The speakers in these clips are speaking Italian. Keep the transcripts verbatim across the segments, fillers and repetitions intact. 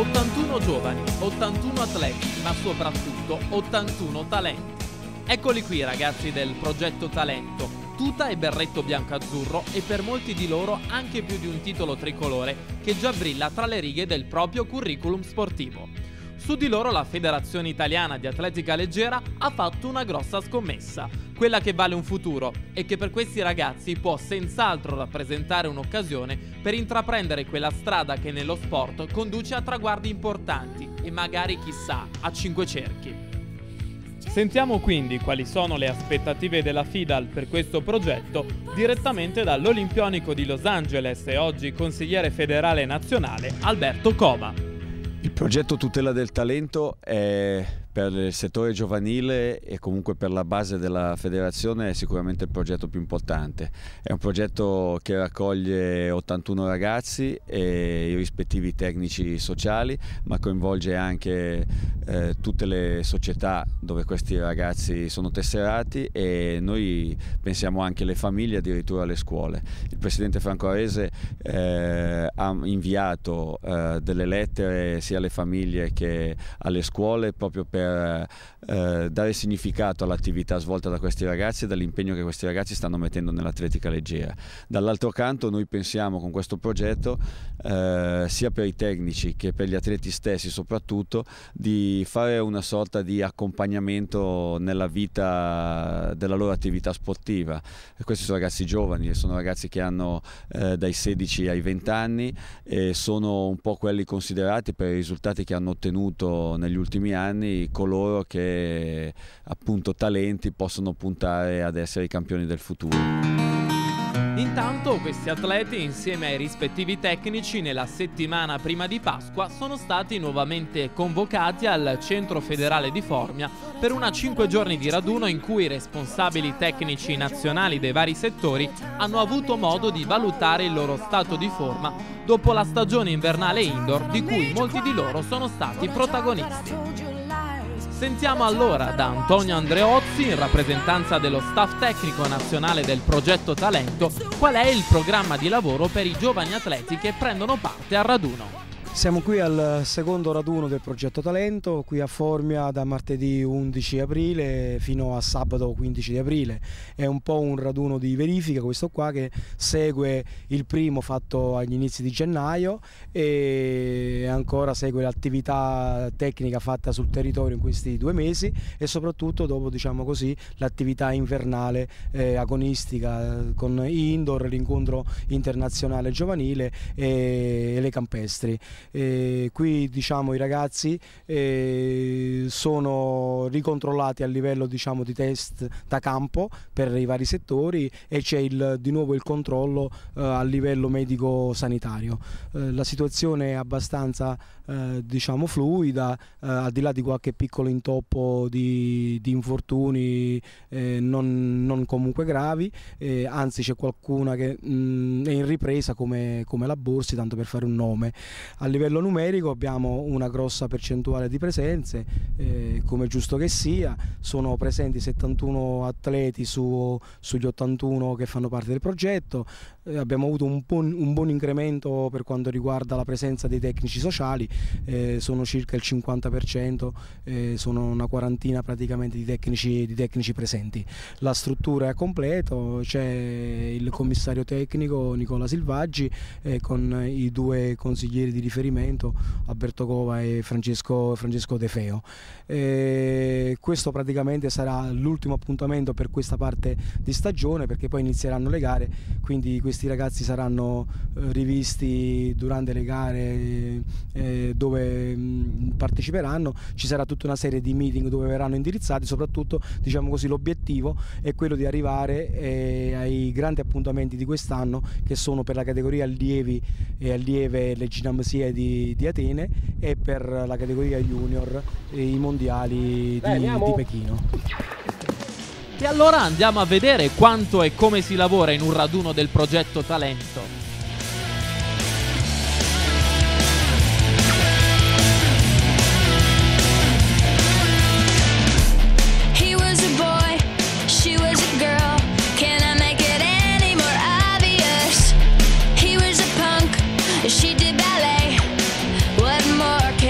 ottantuno giovani, ottantuno atleti, ma soprattutto ottantuno talenti. Eccoli qui ragazzi del progetto Talento, tuta e berretto bianco-azzurro e per molti di loro anche più di un titolo tricolore che già brilla tra le righe del proprio curriculum sportivo. Su di loro la Federazione Italiana di Atletica Leggera ha fatto una grossa scommessa, quella che vale un futuro e che per questi ragazzi può senz'altro rappresentare un'occasione per intraprendere quella strada che nello sport conduce a traguardi importanti e magari chissà a cinque cerchi. Sentiamo quindi quali sono le aspettative della FIDAL per questo progetto direttamente dall'Olimpionico di Los Angeles e oggi consigliere federale nazionale Alberto Cova. Il progetto Tutela del Talento è per il settore giovanile e comunque per la base della federazione è sicuramente il progetto più importante. È un progetto che raccoglie ottantuno ragazzi e i rispettivi tecnici sociali, ma coinvolge anche eh, tutte le società dove questi ragazzi sono tesserati e noi pensiamo anche alle famiglie, addirittura alle scuole. Il presidente Franco Arese eh, ha inviato eh, delle lettere sia alle famiglie che alle scuole proprio per per eh, dare significato all'attività svolta da questi ragazzi e dall'impegno che questi ragazzi stanno mettendo nell'atletica leggera. Dall'altro canto noi pensiamo con questo progetto eh, sia per i tecnici che per gli atleti stessi soprattutto di fare una sorta di accompagnamento nella vita della loro attività sportiva. E questi sono ragazzi giovani, sono ragazzi che hanno eh, dai sedici ai venti anni e sono un po' quelli considerati per i risultati che hanno ottenuto negli ultimi anni coloro che appunto talenti possono puntare ad essere i campioni del futuro. Intanto questi atleti insieme ai rispettivi tecnici nella settimana prima di Pasqua sono stati nuovamente convocati al Centro Federale di Formia per una cinque giorni di raduno in cui i responsabili tecnici nazionali dei vari settori hanno avuto modo di valutare il loro stato di forma dopo la stagione invernale indoor di cui molti di loro sono stati protagonisti. Sentiamo allora da Antonio Andreozzi, in rappresentanza dello staff tecnico nazionale del progetto Talento, qual è il programma di lavoro per i giovani atleti che prendono parte al raduno. Siamo qui al secondo raduno del progetto Talento, qui a Formia da martedì undici aprile fino a sabato quindici di aprile. È un po' un raduno di verifica questo qua che segue il primo fatto agli inizi di gennaio e ancora segue l'attività tecnica fatta sul territorio in questi due mesi e soprattutto dopo, diciamo così, l'attività invernale eh, agonistica con indoor, l'incontro internazionale giovanile e, e le campestri. Eh, qui diciamo i ragazzi eh, sono ricontrollati a livello diciamo di test da campo per i vari settori e c'è di nuovo il controllo eh, a livello medico sanitario. Eh, la situazione è abbastanza eh, diciamo fluida, eh, al di là di qualche piccolo intoppo di, di infortuni eh, non, non comunque gravi, eh, anzi c'è qualcuna che mh, è in ripresa come, come la Borsi, tanto per fare un nome. A livello numerico abbiamo una grossa percentuale di presenze, eh, come giusto che sia, sono presenti settantuno atleti su, sugli ottantuno che fanno parte del progetto, eh, abbiamo avuto un buon, un buon incremento per quanto riguarda la presenza dei tecnici sociali, eh, sono circa il cinquanta per cento, eh, sono una quarantina praticamente di tecnici, di tecnici presenti. La struttura è a completo, c'è il commissario tecnico Nicola Silvaggi eh, con i due consiglieri di riferimento Alberto Cova e Francesco, Francesco De Feo. Eh, questo praticamente sarà l'ultimo appuntamento per questa parte di stagione perché poi inizieranno le gare, quindi questi ragazzi saranno eh, rivisti durante le gare eh, dove mh, parteciperanno, ci sarà tutta una serie di meeting dove verranno indirizzati, soprattutto diciamo così l'obiettivo è quello di arrivare eh, ai grandi appuntamenti di quest'anno che sono per la categoria allievi e allieve le ginnasie di, di Atene e per la categoria junior e i mondiali di, di Pechino. E allora andiamo a vedere quanto e come si lavora in un raduno del progetto Talento. She did ballet, what more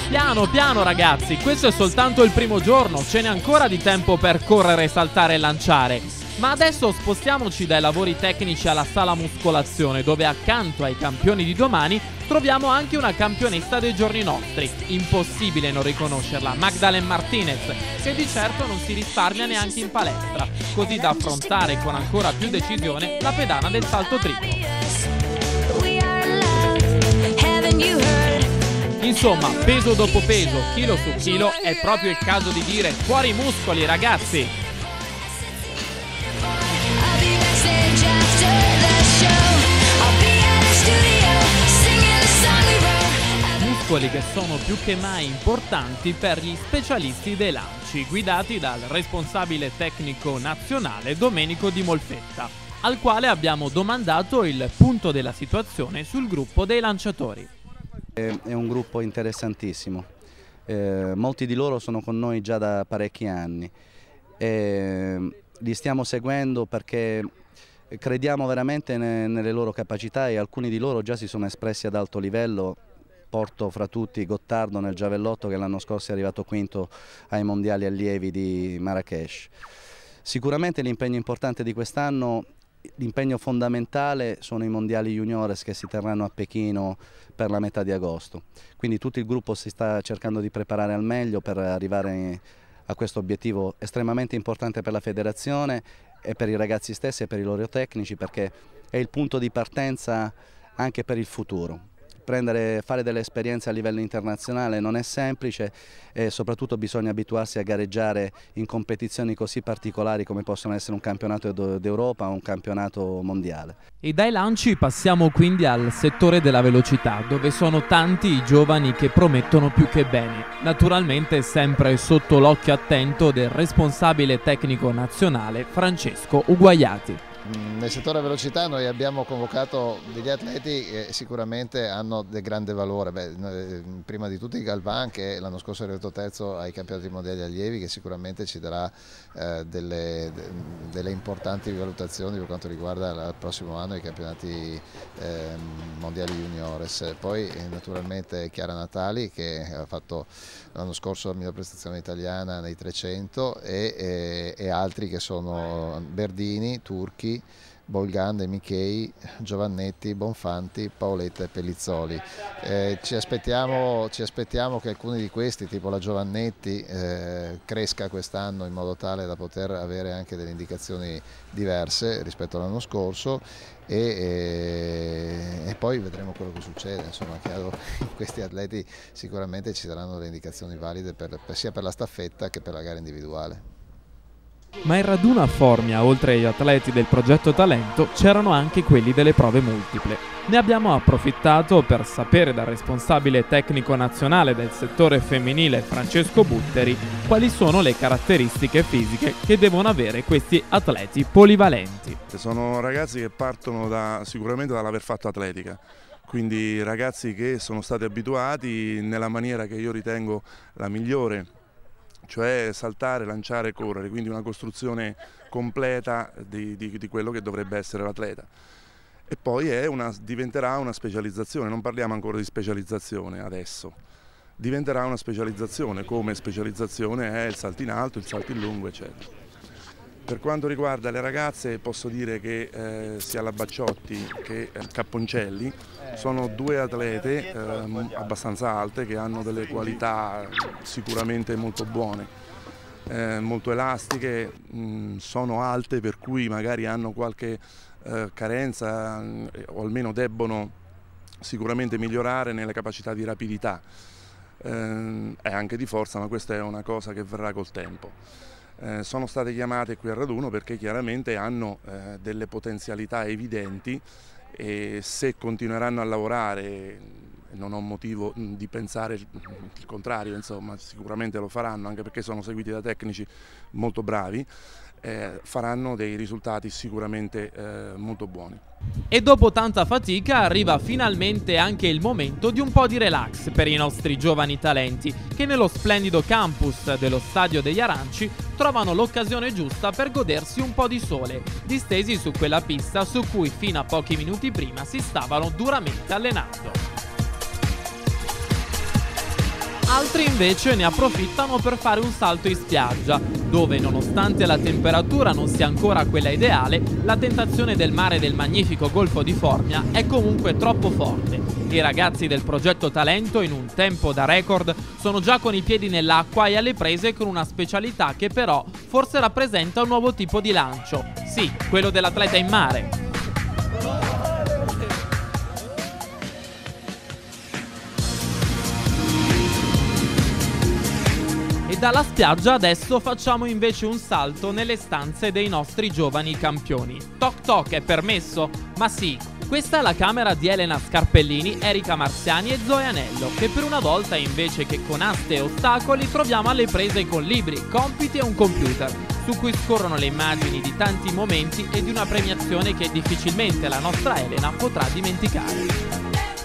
Piano piano ragazzi, questo è soltanto il primo giorno, ce n'è ancora di tempo per correre, saltare e lanciare. Ma adesso spostiamoci dai lavori tecnici alla sala muscolazione, dove accanto ai campioni di domani troviamo anche una campionessa dei giorni nostri. Impossibile non riconoscerla, Magdalena Martinez, che di certo non si risparmia neanche in palestra, così da affrontare con ancora più decisione la pedana del salto triplo. Insomma, peso dopo peso, chilo su chilo, è proprio il caso di dire fuori i muscoli ragazzi! Muscoli che sono più che mai importanti per gli specialisti dei lanci, guidati dal responsabile tecnico nazionale Domenico Di Molfetta, al quale abbiamo domandato il punto della situazione sul gruppo dei lanciatori. È un gruppo interessantissimo, eh, molti di loro sono con noi già da parecchi anni, eh, li stiamo seguendo perché crediamo veramente ne, nelle loro capacità e alcuni di loro già si sono espressi ad alto livello. Porto fra tutti Gottardo nel giavellotto, che l'anno scorso è arrivato quinto ai mondiali allievi di Marrakech. Sicuramente l'impegno importante di quest'anno, l'impegno fondamentale sono i mondiali juniores che si terranno a Pechino per la metà di agosto, quindi tutto il gruppo si sta cercando di preparare al meglio per arrivare a questo obiettivo estremamente importante per la federazione e per i ragazzi stessi e per i loro tecnici, perché è il punto di partenza anche per il futuro. Prendere, fare delle esperienze a livello internazionale non è semplice e soprattutto bisogna abituarsi a gareggiare in competizioni così particolari come possono essere un campionato d'Europa o un campionato mondiale. E dai lanci passiamo quindi al settore della velocità, dove sono tanti i giovani che promettono più che bene, naturalmente sempre sotto l'occhio attento del responsabile tecnico nazionale Francesco Uguaiati. Nel settore velocità noi abbiamo convocato degli atleti che sicuramente hanno del grande valore. Beh, prima di tutti Galvan, che l'anno scorso è arrivato terzo ai campionati mondiali allievi, che sicuramente ci darà eh, delle, delle importanti valutazioni per quanto riguarda il prossimo anno i campionati eh, mondiali juniores. Poi eh, naturalmente Chiara Natali, che ha fatto l'anno scorso la miglior prestazione italiana nei trecento, e, e, e altri che sono Berdini, Turchi, Bolganda, Michei, Giovannetti, Bonfanti, Paoletta e Pellizzoli. Eh, ci, aspettiamo, ci aspettiamo che alcuni di questi, tipo la Giovannetti, eh, cresca quest'anno in modo tale da poter avere anche delle indicazioni diverse rispetto all'anno scorso e, e, e poi vedremo quello che succede. Insomma, chiaro, questi atleti sicuramente ci daranno delle indicazioni valide per, per, sia per la staffetta che per la gara individuale. Ma il raduno a Formia, oltre agli atleti del progetto Talento, c'erano anche quelli delle prove multiple. Ne abbiamo approfittato per sapere dal responsabile tecnico nazionale del settore femminile Francesco Butteri quali sono le caratteristiche fisiche che devono avere questi atleti polivalenti. Sono ragazzi che partono da, sicuramente dall'aver fatto atletica, quindi ragazzi che sono stati abituati nella maniera che io ritengo la migliore, cioè saltare, lanciare e correre, quindi una costruzione completa di, di, di quello che dovrebbe essere l'atleta. E poi è una, diventerà una specializzazione, non parliamo ancora di specializzazione adesso, diventerà una specializzazione, come specializzazione è il salto in alto, il salto in lungo, eccetera. Per quanto riguarda le ragazze posso dire che eh, sia la Bacciotti che eh, Capponcelli sono due atlete eh, abbastanza alte che hanno delle qualità sicuramente molto buone, eh, molto elastiche, mh, sono alte per cui magari hanno qualche eh, carenza eh, o almeno debbono sicuramente migliorare nelle capacità di rapidità eh, e anche di forza, ma questa è una cosa che verrà col tempo. Eh, sono state chiamate qui al raduno perché chiaramente hanno eh, delle potenzialità evidenti e se continueranno a lavorare, non ho motivo di pensare il, il contrario, insomma, sicuramente lo faranno anche perché sono seguiti da tecnici molto bravi, eh, faranno dei risultati sicuramente eh, molto buoni. E dopo tanta fatica arriva finalmente anche il momento di un po' di relax per i nostri giovani talenti che nello splendido campus dello Stadio degli Aranci trovano l'occasione giusta per godersi un po' di sole, distesi su quella pista su cui fino a pochi minuti prima si stavano duramente allenando. Altri invece ne approfittano per fare un salto in spiaggia, dove nonostante la temperatura non sia ancora quella ideale, la tentazione del mare del magnifico Golfo di Formia è comunque troppo forte. I ragazzi del progetto Talento, in un tempo da record, sono già con i piedi nell'acqua e alle prese con una specialità che però forse rappresenta un nuovo tipo di lancio. Sì, quello dell'atleta in mare. E dalla spiaggia adesso facciamo invece un salto nelle stanze dei nostri giovani campioni. Toc toc, è permesso? Ma sì, questa è la camera di Elena Scarpellini, Erika Marziani e Zoe Anello, che per una volta invece che con aste e ostacoli troviamo alle prese con libri, compiti e un computer, su cui scorrono le immagini di tanti momenti e di una premiazione che difficilmente la nostra Elena potrà dimenticare.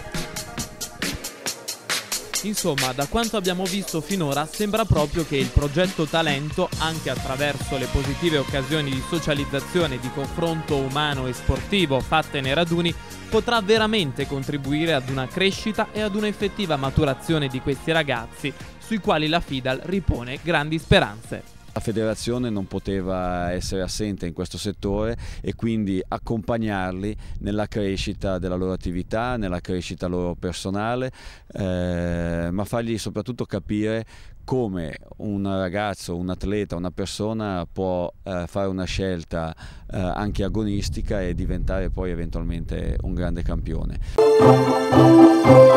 Insomma, da quanto abbiamo visto finora, sembra proprio che il progetto Talento, anche attraverso le positive occasioni di socializzazione e di confronto umano e sportivo fatte nei raduni, potrà veramente contribuire ad una crescita e ad un'effettiva maturazione di questi ragazzi, sui quali la FIDAL ripone grandi speranze. La federazione non poteva essere assente in questo settore e quindi accompagnarli nella crescita della loro attività, nella crescita loro personale, eh, ma fargli soprattutto capire come un ragazzo, un atleta, una persona può eh, fare una scelta eh, anche agonistica e diventare poi eventualmente un grande campione.